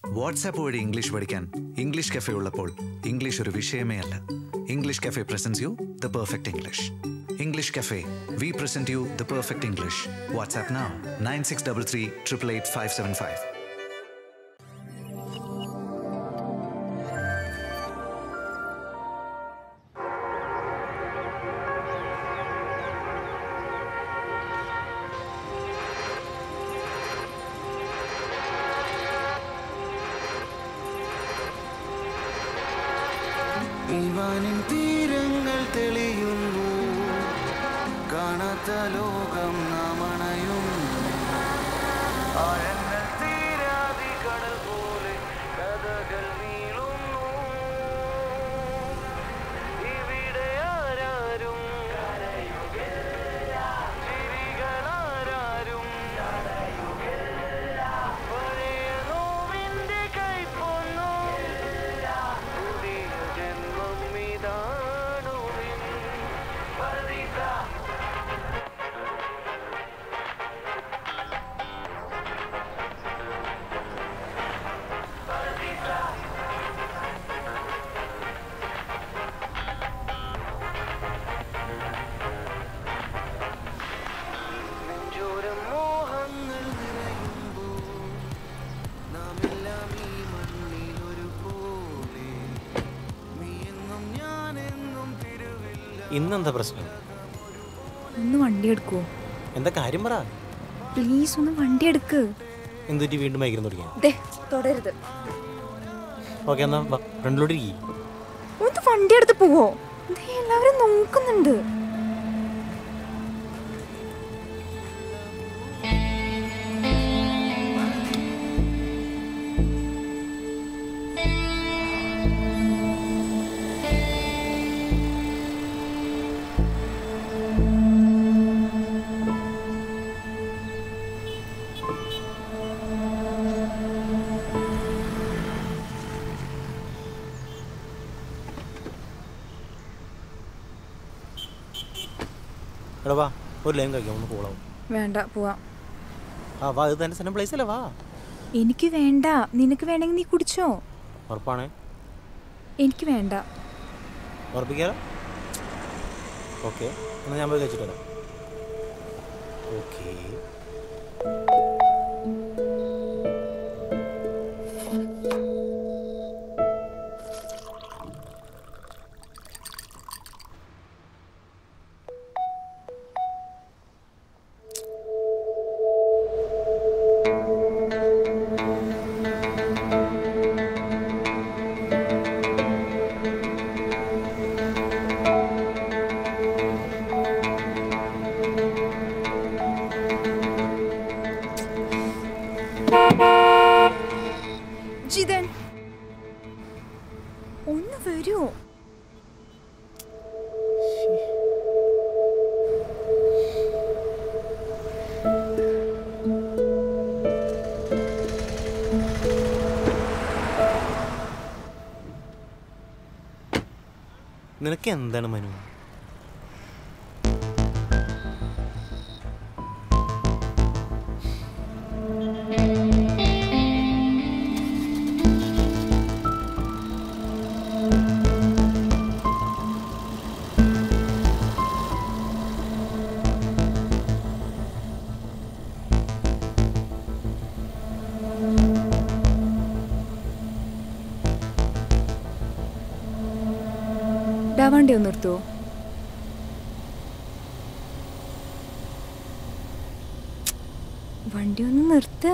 WhatsApp വഴി English പഠിക്കാൻ English cafe ഉള്ളപ്പോൾ ഇംഗ്ലീഷ് ഒരു വിഷയമേ അല്ല. English Cafe presents you the perfect English. English Cafe. We present you the perfect English. WhatsApp now 9633 888 575. ഇവാനിൻ തീരങ്ങൾ തെളിയുന്നു, കാണാത്ത ലോകം നാം അണയുന്നു. ആഴങ്ങൾ തീരാതി കടൽ പോലെ കഥകൾ നീളുന്നു. ഇവിടെ ആരാരും ചിരികളാരും പഴയ നോവിന്റെ കൈപ്പൊന്നു. പുതിയ ജന്മം ഇതാണു നെഞ്ചോരം മോഹങ്ങൾ നിറയുമ്പോൾ നാം എല്ലാം ഈ മണ്ണിൽ ഒരുപോലെ. നീ എന്നും ഞാൻ എന്നും തിരുവില്ല. ഇന്നെന്താ പ്രശ്നം? ഒന്ന് വണ്ടി എടുക്കുവോ? എന്താ കാര്യം പറ. പ്ലീസ് ഒന്ന് വണ്ടി എടുക്ക്. എന്തുറ്റി വീണ്ടും മൈഗ്രൻ തുടങ്ങിയ? തുടരുത്. ഓക്കെ, എന്നാ ഫ്രണ്ടിലോട്ട് ഇരിക്കും. ഒന്ന് വണ്ടി എടുത്ത് പോവോ? എല്ലാവരും നോക്കുന്നുണ്ട്. എടാ വാ, ഒരു ലൈൻ കഴിക്കാം, ഒന്ന് പോളാവും. വേണ്ട, പോവാം. ആ വാ, ഇത് തന്നെ സ്ഥലം പ്ലേസ് അല്ലേ, വാ. എനിക്ക് വേണ്ട. നിനക്ക് വേണമെങ്കിൽ നീ കുടിച്ചോ. ഉറപ്പാണേ? എനിക്ക് വേണ്ട. ഉറപ്പിക്കാലോ? ഓക്കെ, എന്നാൽ ഞാൻ പോയി കഴിച്ചിട്ട് വരാം. ഓക്കെ. ജിതൻ, ഒന്ന് വരൂ. നിനക്ക് എന്താണ് മനു? വണ്ടി ഒന്ന് നിർത്തുവോ? വണ്ടി ഒന്ന് നിർത്ത്.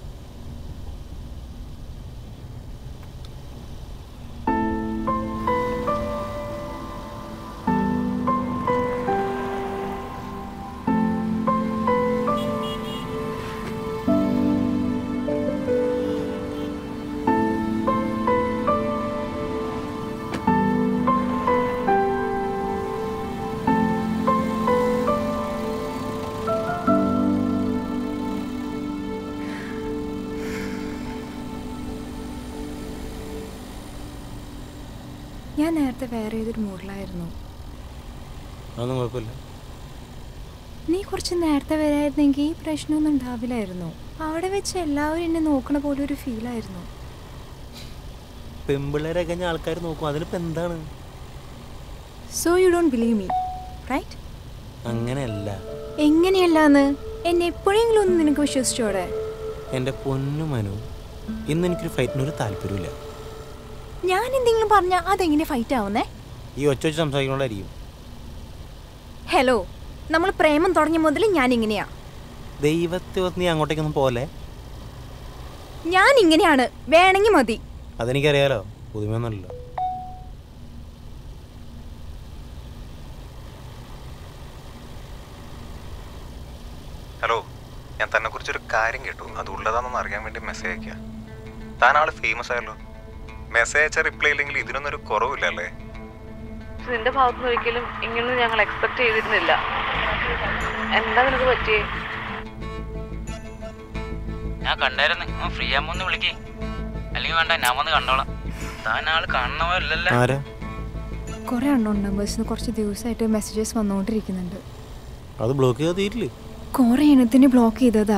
ഞാൻ നേരത്തെ വേറെ ഏതൊരു മൂഡിലായിരുന്നു. അതൊന്നും കുഴപ്പമില്ല. നീ കുറച്ച് നേരത്തെ വരായിരുന്നെങ്കിൽ ഈ പ്രശ്നമൊന്നും ഉണ്ടാവില്ലായിരുന്നു. അവിടെ വെച്ച് എല്ലാവരും എന്നെ നോക്കണ പോലെ ഒരു ഫീലായിരുന്നു. പെമ്പിള്ളേരൊക്കെ ഞാൻ ആൾക്കാർ നോക്കും, അതിനിപ്പോൾ എന്താണ്? So you don't believe me, right? അങ്ങനെയല്ല. എങ്ങനെയല്ലാന്ന്? എന്നെ എപ്പോഴെങ്കിലും ഒന്ന് നിനക്ക് വിശ്വസിച്ചോടെ? എൻ്റെ പൊന്നു മനു, ഇന്ന് എനിക്കൊരു ഫൈറ്റിനൊരു താല്പര്യമില്ല. ഞാൻ എന്തെങ്കിലും പറഞ്ഞാൽ അതെങ്ങനെ ഫൈറ്റ് ആവുന്നേ? ഈ ഒച്ച വെച്ച് സംസാരിക്കണോണ്ടായിരിക്കും. ഹലോ, നമ്മൾ പ്രേമം തുടങ്ങിയ മുതൽ ഞാൻ ഇങ്ങനെയാ. ദൈവത്തെ നീ അങ്ങോട്ടേക്കൊന്നും പോലെ. ഞാൻ ഇങ്ങനെയാണ്, വേണമെങ്കിൽ മതി. അതെനിക്കറിയാലോ, പുതുമയൊന്നുമല്ലോ. ഹലോ, ഞാൻ തന്നെ കുറിച്ചൊരു കാര്യം കേട്ടു. അത് ഉള്ളതാണെന്ന് അറിയാൻ വേണ്ടി മെസ്സേജ് അയക്കുക. താൻ ആള് ഫേമസ് ആയല്ലോ. മെസ്സേജ് അയച്ച റിപ്ലൈ ഇല്ലെങ്കിൽ ഇതിനൊന്നും ഒരു കുറവില്ല അല്ലേ? നിന്റെ ഭാഗത്തുനിന്ന് ഒരിക്കലും ഇങ്ങനൊന്നും ഞങ്ങൾ എക്സ്പെക്ട് ചെയ്തിരുന്നില്ല. എന്താ നിനക്ക് പറ്റിയേ? ഞാൻ കണ്ടായിരുന്നു. ഫ്രീ ആകുമ്പോ ഒന്ന് വിളിക്കേ, അല്ലെങ്കിൽ വേണ്ട ഞാൻ വന്ന് കണ്ടോളാം. താൻ ആള് കാണണമല്ലോ. കുറെ അൺനോൺ നമ്പേഴ്സിന് കുറച്ച് ദിവസമായിട്ട് മെസ്സേജസ് വന്നുകൊണ്ടിരിക്കുന്നുണ്ട്. അത് ബ്ലോക്ക് ചെയ്താൽ തീരില്ലേ? കുറെ എണ്ണത്തിന് ബ്ലോക്ക് ചെയ്തതാ.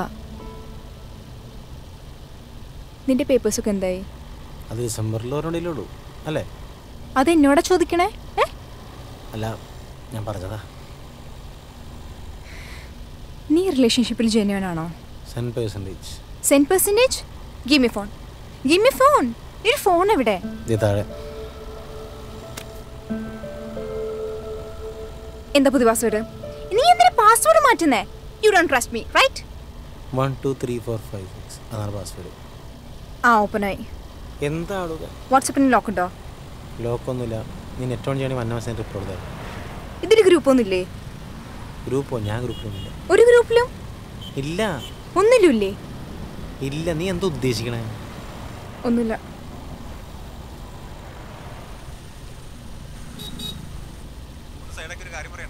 നിന്റെ പേപ്പേഴ്സൊക്കെ എന്തായി? അത് ഡിസംബറിൽ ഒരെണ്ണയിലുള്ളൂ അല്ലേ? അത് എന്നോടാ ചോദിക്കണേ? അല്ല, ഞാൻ പറഞ്ഞതാ. നീ റിലേഷൻഷിപ്പിൽ ജെന്യുവൻ ആണോ? 10%. 10%? Give me phone. Give me phone. ഈ ഫോൺ എവിടെ? താഴെ. എന്താ പുതിയ പാസ്വേഡ്? നീ എന്തിനാ പാസ്വേഡ് മാറ്റുന്നേ? You don't trust me, right? 1 2 3 4 5 6 അതാണ് പാസ്വേഡ്. ആ, ഓപ്പണായി. എന്താണ്? വാട്സപ്പിന് ലോക്ക് ഉണ്ടോ? ലോക്കൊന്നുമില്ല. നീ നെറ്റ് ഓൺ ചെയ്യണമെങ്കിൽ 1 മാസം റിപ്പോർട്ട് തരാം. ഇതിൽ ഗ്രൂപ്പ് ഒന്നുമില്ലേ? ഗ്രൂപ്പോ? ഞാൻ ഗ്രൂപ്പിലൊന്നുമില്ല. ഒരു ഗ്രൂപ്പിലും ഇല്ല. ഒന്നില്ലേ? ഇല്ല. നീ എന്താ ഉദ്ദേശിക്കണേ? ഒന്നുമില്ല. സൈഡൊക്കെ ഒരു കാര്യം പറയാം.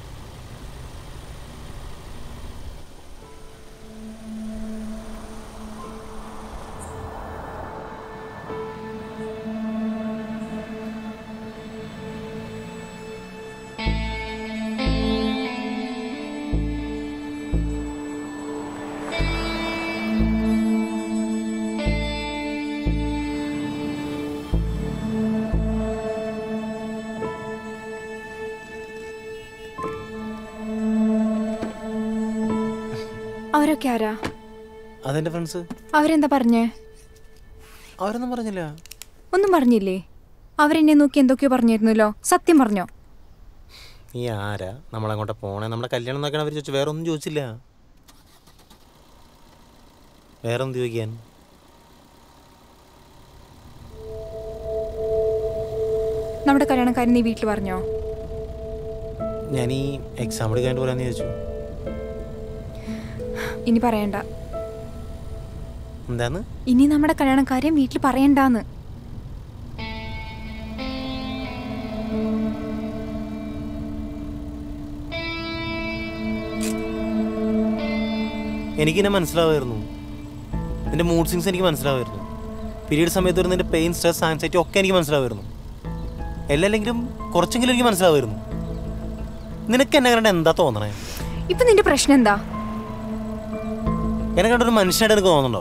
അവരൊക്കെ ആരാ? അതെന്റെ ഫ്രണ്ട്സ്. അവരെന്താ പറഞ്ഞേ? അവരൊന്നും പറഞ്ഞില്ല. ഒന്നും പറഞ്ഞില്ലേ? അവരെന്നെ നോക്കി എന്തൊക്കെയോ പറഞ്ഞിരുന്നല്ലോ. സത്യം പറഞ്ഞോ? നീ ആരാ? നമ്മളങ്ങോട്ട് പോണേ? നമ്മുടെ കല്യാണം നോക്കാൻ അവർ ചോദിച്ചു. വേറെ ഒന്നും ചോദിച്ചില്ല. വേറെ ഒന്നും ചോദിക്കാൻ? നമ്മുടെ കല്യാണക്കാരൻ നീ വീട്ടിൽ പറഞ്ഞോ? ഞാൻ ഈ എക്സാം എടുക്കാണ്ട് പോരാന്ന് ചോദിച്ചു. ഇനി പറയണ്ട. എന്താന്ന്? ഇനി നമ്മുടെ കല്യാണക്കാര്യം വീട്ടിൽ പറയണ്ടാന്ന്. എനിക്കെന്നെ മനസ്സിലാവുമായിരുന്നു. നിന്റെ മൂഡ് സ്വിങ്സ് എനിക്ക് മനസ്സിലാവുമായിരുന്നു. പീരീഡ് സമയത്ത് വരുന്ന നിന്റെ പെയിൻ, സ്ട്രെസ്, ആൻസൈറ്റി ഒക്കെ എനിക്ക് മനസ്സിലാവുമായിരുന്നു. എല്ലാല്ലെങ്കിലും കുറച്ചെങ്കിലും എനിക്ക് മനസ്സിലാവുമായിരുന്നു. നിനക്ക് എന്നെ കണ്ട എന്താ തോന്നണേ? ഇപ്പൊ നിന്റെ പ്രശ്നം എന്താ? എന്നെ കണ്ടൊരു മനുഷ്യനായിട്ട് എനിക്ക് തോന്നുന്നുണ്ടോ?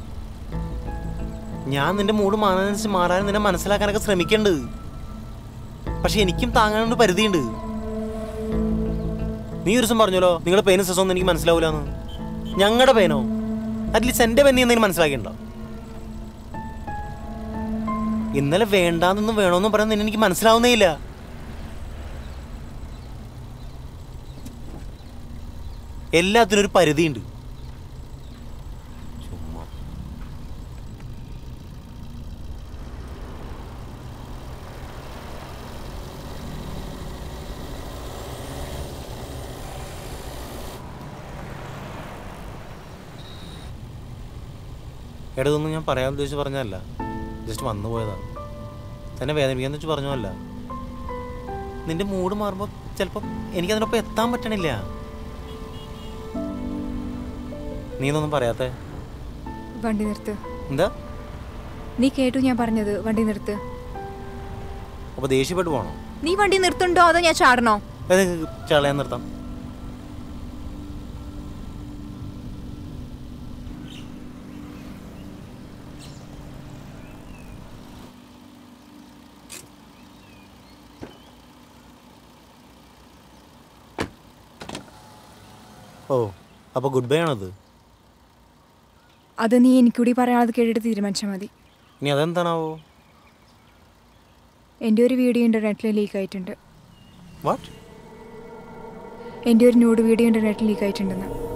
ഞാൻ നിന്റെ മൂഡ് മാറാനും നിന്നെ മനസ്സിലാക്കാനൊക്കെ ശ്രമിക്കുന്നുണ്ട്. പക്ഷെ എനിക്കും താങ്ങാനൊരു പരിധിയുണ്ട്. നീ ഒരു ദിവസം പറഞ്ഞല്ലോ നിങ്ങളുടെ പെയിനും സ്ട്രെസ്സൊന്നും എനിക്ക് മനസ്സിലാവൂലെന്ന്. ഞങ്ങളുടെ പെയിനോ? അറ്റ്ലീസ്റ്റ് എൻ്റെ പെയിൻ എന്തെങ്കിലും മനസ്സിലാക്കിയിട്ടുണ്ടോ? ഇന്നലെ വേണ്ടാന്നൊന്നും വേണമെന്നും പറയാൻ നിന്നെ എനിക്ക് മനസ്സിലാവുന്നേ ഇല്ല. എല്ലാത്തിനും ഒരു പരിധിയുണ്ട്. ഇടതൊന്നും ഞാൻ പറയാൻ ഉദ്ദേശിച്ച് പറഞ്ഞതല്ല. ജസ്റ്റ് വന്നു പോയതാണ്. തന്നെ വേദനിപ്പിക്കാന്ന് വെച്ച് പറഞ്ഞതല്ല. നിന്റെ മൂഡ് മാറുമ്പോൾ ചിലപ്പോൾ എനിക്കതിനൊപ്പം എത്താൻ പറ്റണില്ല. നീ ഒന്നും പറയാത്തെ? വണ്ടി നിർത്ത്. എന്താ? നീ കേട്ടു ഞാൻ പറഞ്ഞത്. വണ്ടി നിർത്ത്. അപ്പോൾ ദേഷ്യപ്പെട്ട് പോകണോ? നീ വണ്ടി നിർത്തുണ്ടോ അതോ ഞാൻ ചാടണോ? ചളയാൻ നിർത്താം. ഓ അപ്പോൾ ഗുഡ് ബൈ ആണത്? അത് നീ എനിക്കൂടി പറയാതെ കേട്ടിട്ട് തീരുമാനിച്ചാൽ മതി. ഇനി അതെന്താണാവോ? എൻ്റെ ഒരു വീഡിയോ ഇൻ്റർനെറ്റിൽ ലീക്ക് ആയിട്ടുണ്ട്. വാട്ട്? എൻ്റെ ഒരു ന്യൂഡ് വീഡിയോ ഇൻ്റർനെറ്റിൽ ലീക്ക് ആയിട്ടുണ്ടെന്ന്.